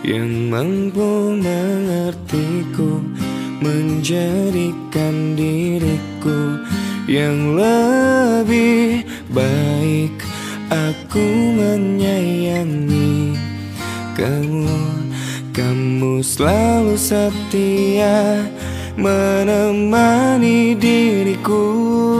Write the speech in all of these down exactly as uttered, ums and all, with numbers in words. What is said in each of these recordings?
yang mampu mengertiku, menjadikan diriku yang lebih baik. Aku menyayangi kamu, kamu selalu setia menemani diriku.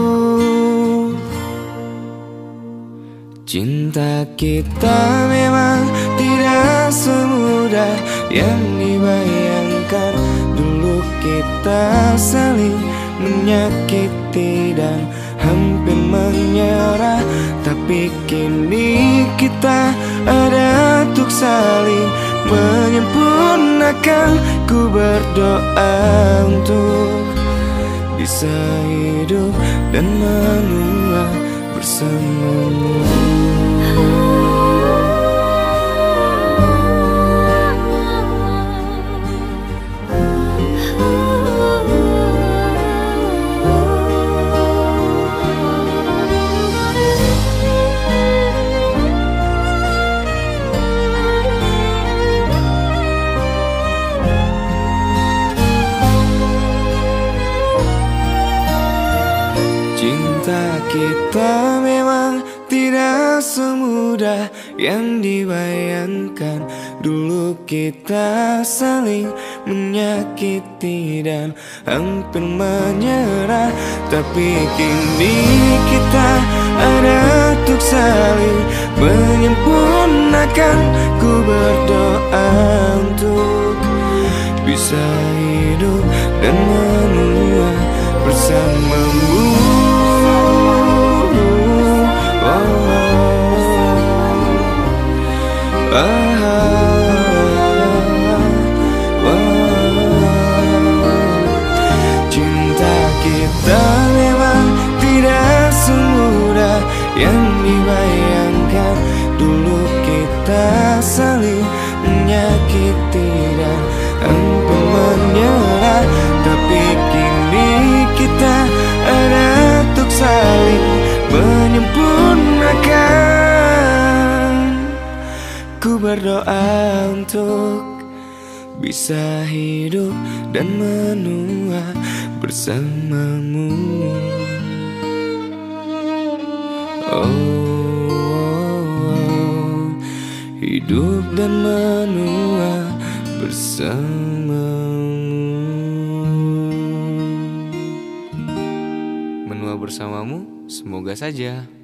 Cinta kita memang tidak semudah yang dibayangkan. Dulu kita saling menyakiti dan hampir menyerah, tapi kini kita ada untuk saling menyempurnakan. Ku berdoa untuk bisa hidup dan menua bersamamu. Cinta kita memang tidak semudah yang dibayangkan. Dulu kita saling menyakiti dan hampir menyerah, tapi kini kita ada untuk saling menyempurnakan. Ku berdoa untuk bisa hidup dan menua bersamamu. Cinta kita memang tidak semudah yang dibayangkan. Dulu kita saling menyakiti dan hampir menyerah, tapi kini kita ada untuk saling menyempurnakan. Ku berdoa untuk bisa hidup dan menua bersamamu. Oh, oh, oh, hidup dan menua bersamamu. Menua bersamamu, semoga saja.